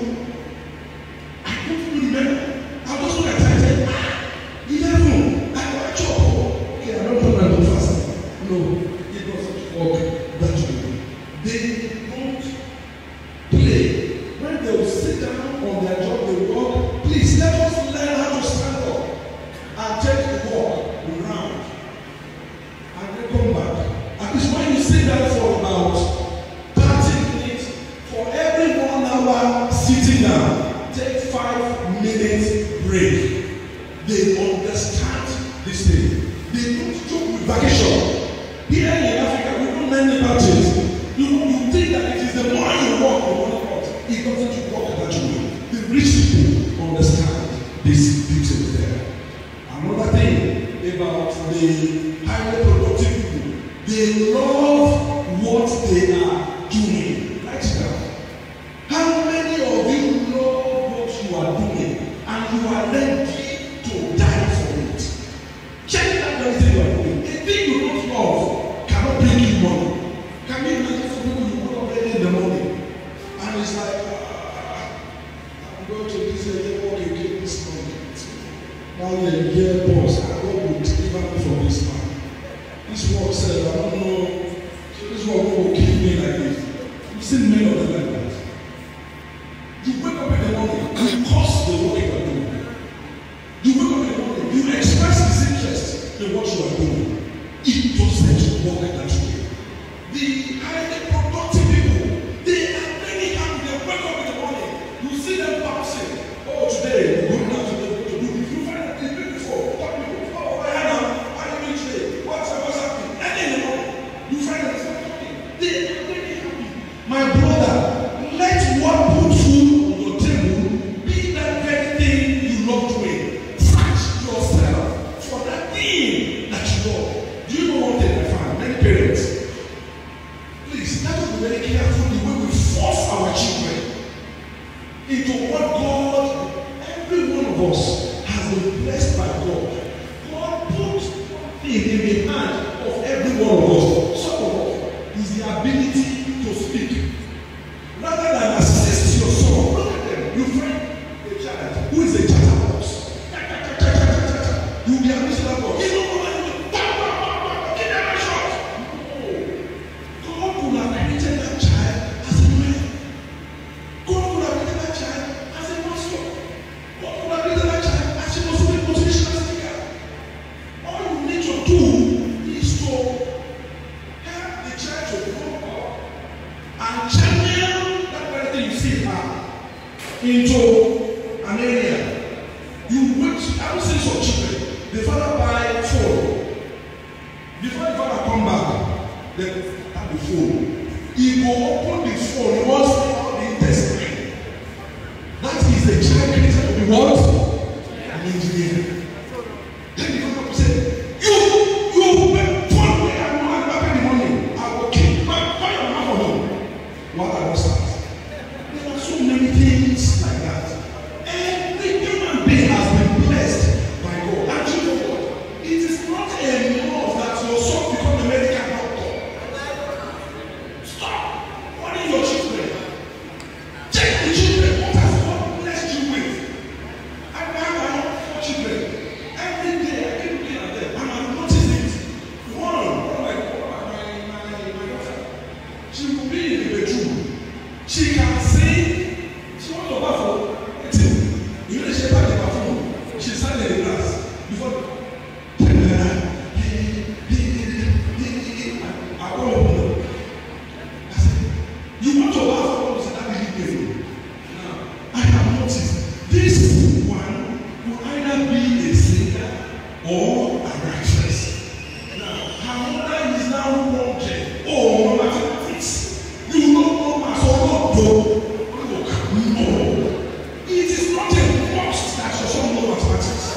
I don't even remember. I just look at time and say, 11, I got a job. Okay, I don't know when to fast. No, it doesn't work that way. They don't play. When they will sit down on their job, they walk. Please let us learn how to stand up and take the walk around and then come back. At least when you sit down for about 30 minutes, for every 1 hour sitting down, take 5 minutes break. They understand this thing. They don't joke with vacation. Here in Africa, we don't learn about it. You think that it is the more you walk, the more you walk. It doesn't work that way. The rich people understand this beauty there. Another thing about the highly productive people, they love what they are doing. Write it down. How many of you love what you are doing and you are ready to die for it? Check that very thing you are doing. A thing you don't love cannot bring you money. Can you imagine some people you wake up early in the morning and it's like, I'm going to this airport again this morning. Now the year boss, I go will deliver me from this man. This work said, I don't know, so this work will kill me like this. You've seen many of them like that. You wake up in the morning, you cause the work you are doing. You wake up in the morning, you express disinterest in what you are doing. It doesn't work that way. The highly productive people, they are very happy. They wake up in the morning. You see them bouncing. Oh, today, we're going down to do this. You find that they did before. What people? Oh, I had how do you doing today? What's happening? And in the morning, you find that it's not talking. They are very happy. My brother, let what put food on your table be that very thing you love doing. Search yourself for that thing that you love. Do you know what they find? Many parents. Please, let us be very careful the way we force our children into what God demand of every one of us. Some of us is the ability to speak. Rather than assist your son, look at them. You find a child who is a chatterbox. You will be abusing that boy. You don't know what to do. Give them a shot. No. God could have created that child as a man. God could have created that child as a pastor. God could have created that child as a motivational speaker. All you need to do is to help the child to grow up and channel that very thing you see her into an area. You wait. I will say some children. The father buy phone. Before the father come back, then have the phone. He will open the phone. He wants all the intestine. That is the child created to be what? An engineer. Then the father will say, you phone me. I'm not back in the morning. I will kill your mouth for home. What I was asked. There are so many things like that. Every human being has been blessed by God. And you know what? It is not enough that your son become a medical doctor. Stop warning your children. Check the children. What has God blessed you with? I have 4 children. Every day I keep looking at them and I'm noticing it. One, my daughter, she will be in the bedroom. She can sing. She wants to bath for anything. You know, she back the bathroom. She sat in the glass before. I won't open them. I said, you want to bath for what? That really painful. Now, I have noticed this one will either be a singer or a actress. Now, her mother is now wondering, oh, mathematics. You don't know maths or not, though. No. It is not a must that your son knows mathematics.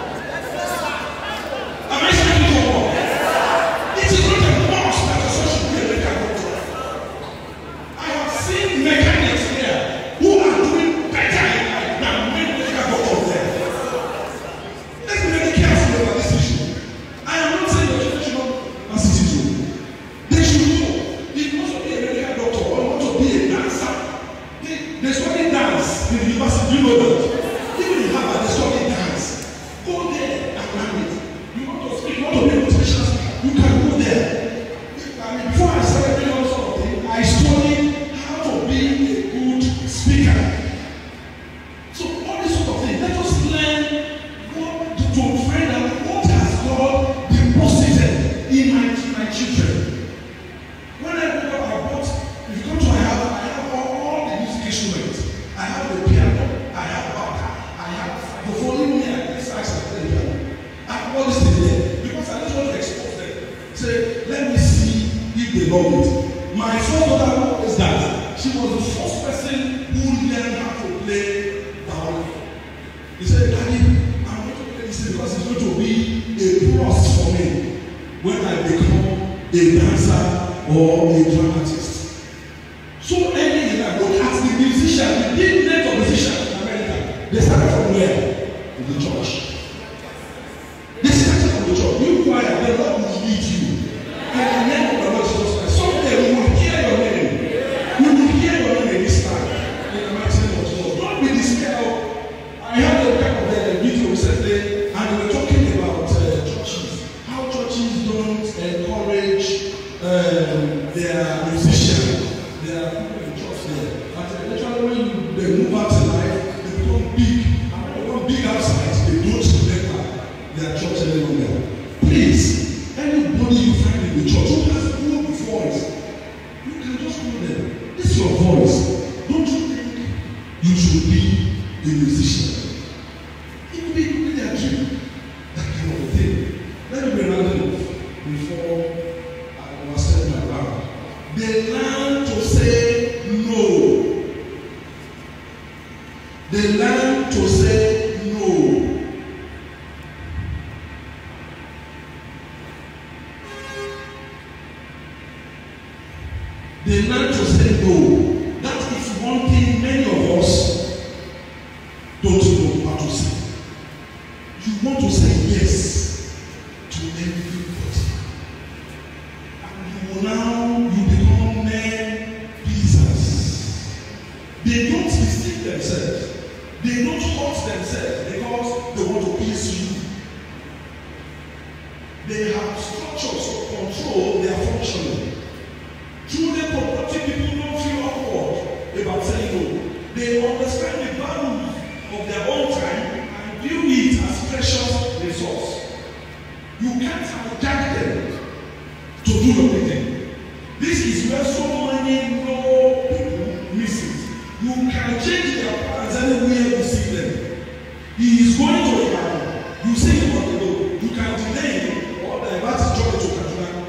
Am I speaking for what? It is not a must that your son should be a medical doctor. I have seen mechanics here who are doing better in life than many medical doctors there. Let's be very careful about this issue. I am not saying your children should not assist you. They should know. If you want to be a medical doctor or you want to be a dancer, they study dance in the university. You know that. Even in Harvard, they study dance. Go there and learn it. You want to speak, you want to be a motivational speaker, you can go there. I mean, before I started doing all sort of things, I studied how to be a good speaker. So all these sort of things, let us learn what to find out what has God deposited in my children. When I go up, I bought, if you come to my house, I have all the music instruments. I have the piano, I have bata, I have the volume here, this side of the piano. I have all these things there because I just want to expose them. Say, let me see if they love it. My first daughter always danced. She was the first person who learned how to play violin. He said, Daddy, I'm going to play this because it's going to be a plus for me when I become a dancer or a dramatist. So early in life, look at the musician, the big name of musicians in America. They started from where? In the church. They started from the church. You choir, the Lord will lead you. In the name of the Lord Jesus Christ. Someday we will hear your name. We will hear your name in this time. In the mighty name of Jesus. Don't be despair. I heard a kind of the video recently, and they were talking about churches. How churches don't encourage their musicians. There are people in church there. But eventually when they move out in life, they become big. And when they become big outside, they don't remember their church any longer. Please, anybody you find in the church who has good voice, you can just call them. This is your voice. Don't you think you should be a musician? It could be their dream. That kind of a thing. Let me be random before I was setting my round. They learn to say no. They learn to say no. They learn to say no. That is one thing many of us don't know how to say. You want to say yes to everybody. to do your meeting. This is where so many know people misses. You can change their plans anywhere you see them. He is going to Ibadan. You see him on the road. You can delay him or divert his journey to Kaduna.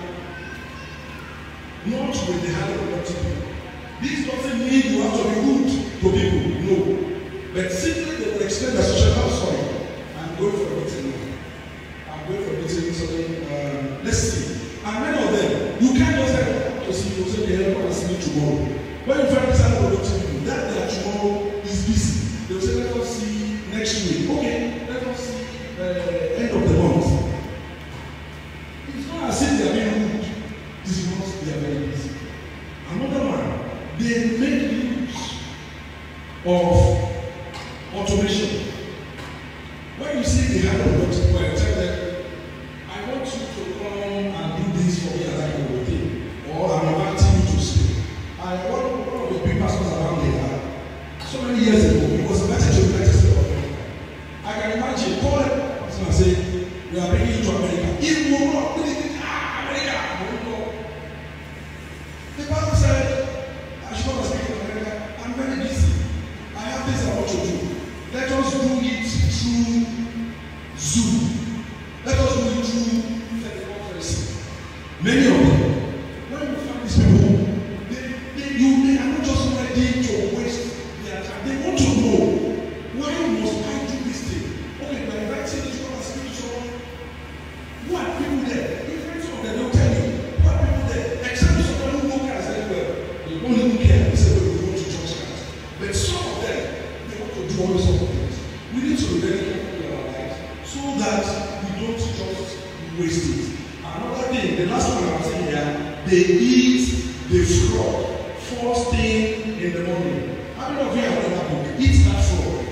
Not with the hand of people. This doesn't mean you have to be rude to people. No. But simply they will explain the social life. Sorry, I'm going for a meeting now. I'm going for a meeting. So let's see. And many of them, you can't just have to see. You say they have to see me tomorrow. When you find this out of people, that their tomorrow is busy. They will say, let us see next week. Okay, let us see end of the month. It's not as if they are being rude. This is because they are very busy. Another one, they make use of automation. When you see the hand of God, well, tell them, I want you to come and do this for me as I go with you. Or I'm inviting you to speak. One of the big pastors around here, so many years ago, he was invited to the United States of America. I can imagine, call him and say, we are bringing you to America. He will not really think, America. The pastor said, I should not speak to America. I'm very busy. I have things I want to do. Let us do it through Zoom. Let us do it through teleconferencing. Many of them, when you find these people, they are not just ready to waste their time. They want to know, why must I do this thing? Okay, by inviting you to come and speak to someone, what people there? Even some of them don't tell you. What people there? Except someone who knows cars very well. They don't even care. They say, well, we want to church cars. But some of them, they want to do all these other things. We need to be very careful in our lives so that we don't just waste it. Another thing, the last one I'm saying here, they eat the frog first thing in the morning. How many of you have read that book? Eat that frog.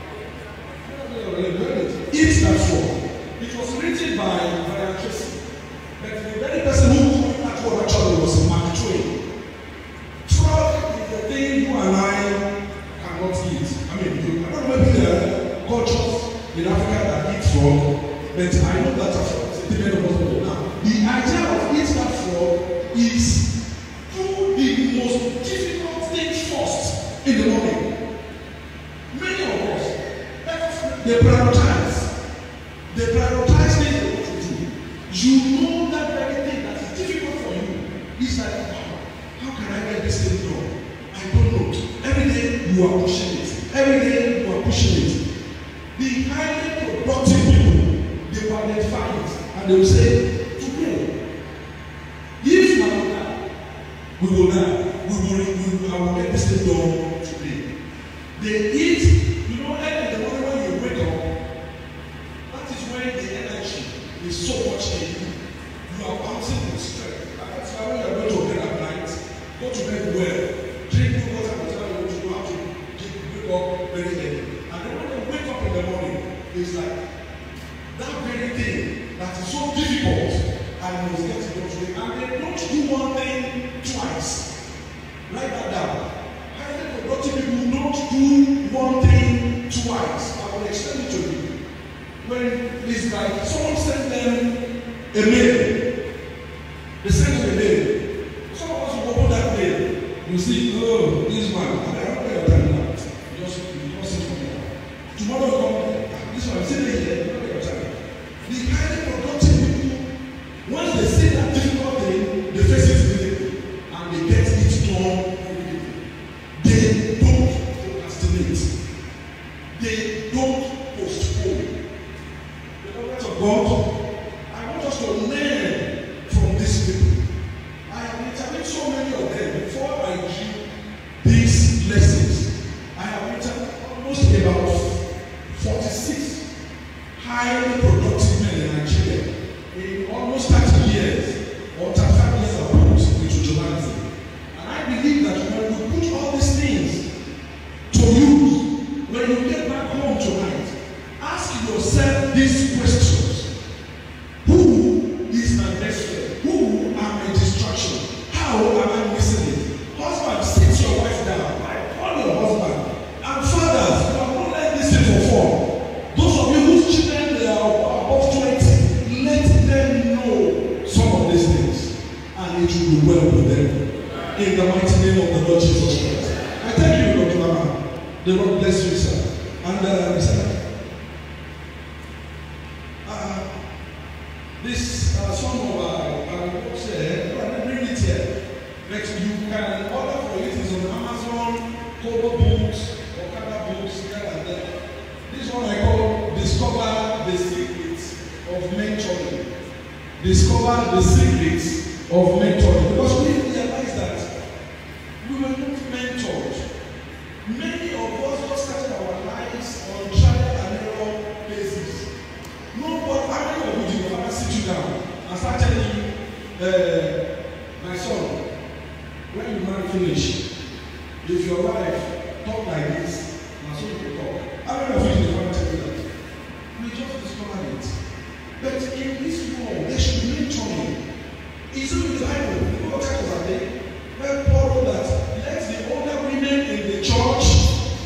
Eat that frog. It was written by Brian Tracy. But the very person who wrote that word actually was Mark Twain. Frog is the thing you and I cannot eat. I mean, I don't know maybe there are cultures in Africa that eat frog, but I know that a frog is a different possible. Now, the idea of eat that frog is do the most difficult thing first in the morning. Many of us, they prioritize. They prioritize things they want to do. You know that very thing that is difficult for you. It's like, wow, how can I get this thing done? I don't know. Every day you are pushing it. Every day you are pushing it. The highly productive people, they will identify it and they will say, today, if now we will die, I will get this thing done today. They eat, you know, early in the morning when you wake up, that is when the energy is so much in you. You are bouncing with strength. And that's why when you are going to bed at night, go to bed well, drink good water, whatever you want to do, how to wake up very early. And then when you wake up in the morning, it's like that very thing that is so difficult, and you must get it done today. And they don't do one thing twice. Write that down. Highly productive people don't do one thing twice. I will explain it to you. When it's like someone sent them a mail, they send them a mail. Some of us will open that mail. You see, oh, this one, and I don't know your time now. You just sit for me. Tomorrow you come, this one, sit here, you don't know your time. The highly productive people, once they see that difficult thing, they face it immediately and they get it done immediately. They don't procrastinate. They don't postpone. The government of God, I want us to learn and it will be well with them. In the mighty name of the Lord Jesus Christ. I thank you, Dr. Lama. The Lord bless you, sir. And this some of our books here, I didn't bring it here. But you can order for it. It's on Amazon, Kobo Books, Okada Books, here and there. This one I call Discover the Secrets of Mentoring. Discover the Secrets of Mentoring. Because we realize that we were not mentored. Many of us just started our lives on trial and error basis. No, but how many of you did not sit you down and start telling you, my son, when you marry finish, if your wife talk like this, and so you will talk. How many of you did not tell you that? We just discovered it. But in this world, there should be mentoring. It's not in the Bible. The book of Titus are there. Where Paul wrote that let the older women in the church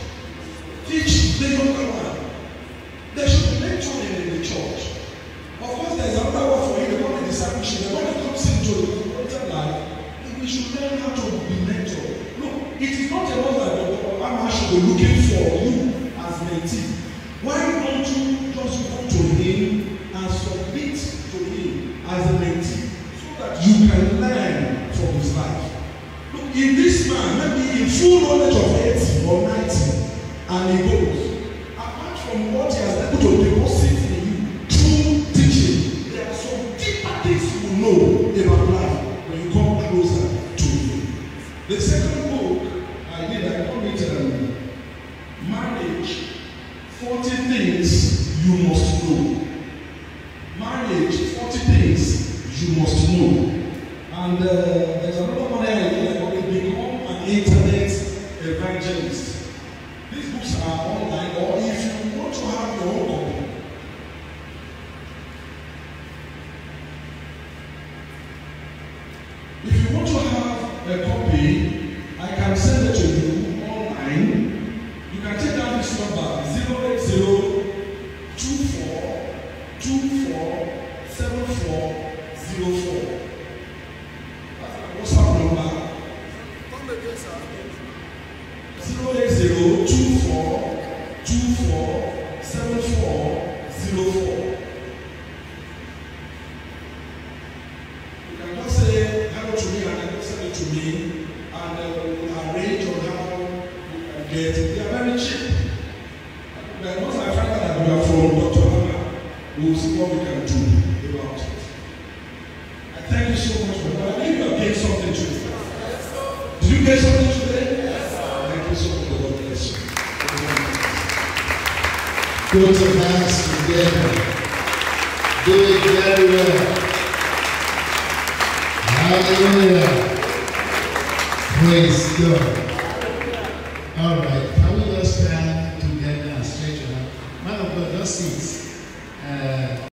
teach the younger one. There should be mentoring in the church. Of course, there is another word for you, the one in discipleship. The one that comes into the spiritual life, we should learn how to be mentored. Look, it is not a matter that Dr. Obama should be looking for you as mentee. Why don't you just go to him and submit to him as a mentee so that you can learn from his life? Look, if this man maybe in full knowledge of 80 or 90 and he goes, apart from what he has able to deposit in you through teaching, there are some deeper things you will know about life when you come closer to him. The second book I did, I call it Marriage, 40 Things You Must Know. Marriage, 40 Things You Must Know. And there's another one I call it Become an Internet Evangelist. These books are online, or if you want to have your own copy, if you want to have a copy, I can send it to you online. You can take down this number 08024247404. That's my WhatsApp number. 08024247404. You can just say hello to me and then send it to me, and we'll arrange on how you can get it. They are very cheap. But once I find out that we are from Dr. Hannah, we will see what we can do about it. I thank you so much for that. I think you have gained something today. Did you get something today? Yes. Thank you so much. God bless you. Put your hands together. Do it very well. Hallelujah. Praise God. All right. Can we just stand together and stretch your hand? Man of God, just sit.